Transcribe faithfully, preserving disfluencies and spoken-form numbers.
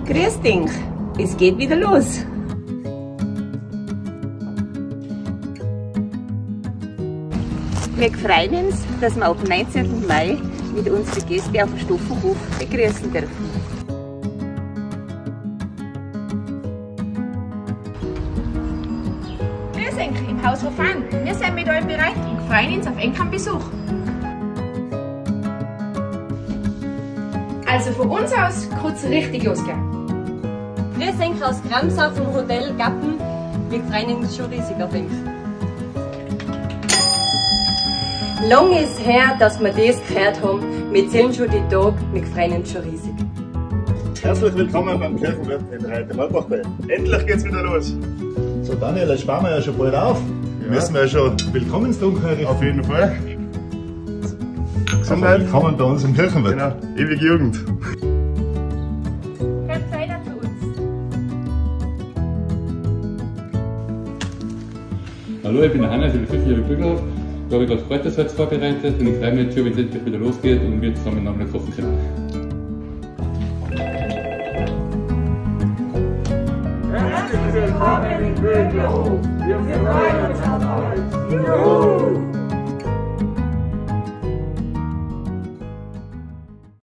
Grüß dich, es geht wieder los. Wir freuen uns, dass wir ab neunzehnten Mai mit unseren Gästen auf dem Stoffenhof begrüßen dürfen. Wir sind im Haus Verfahren. Wir sind mit euch bereit und freuen uns auf einen Besuch. Also von uns aus kann es richtig losgehen. Wir sind aus Gramsau vom Hotel Gappen. Wir freuen uns schon riesig auf euch. Lang ist her, dass wir das gehört haben. Wir zählen schon die Tage, wir freuen uns schon riesig. Herzlich willkommen beim Kirchenwirt in Reite-Malbach-Bay. Endlich geht's wieder los. So Daniel, jetzt sparen wir ja schon bald auf. Ja. Müssen wir ja schon Willkommenstrunk herrichten. Auf jeden Fall. Gesundheit. Willkommen bei uns im Kirchenwirt. Genau, ewige Jugend. Kommt weiter zu uns. Hallo, ich bin der Hannes, ich bin fünf Jahre Glücklauf. Da habe ich gerade Kräutersalz vorbereitet und ich freue mich jetzt schon, wenn es endlich wieder losgeht und wir zusammen nochmal kochen können. Herzlich willkommen in Glücklauf! Wir freuen uns auf euch! Juhu!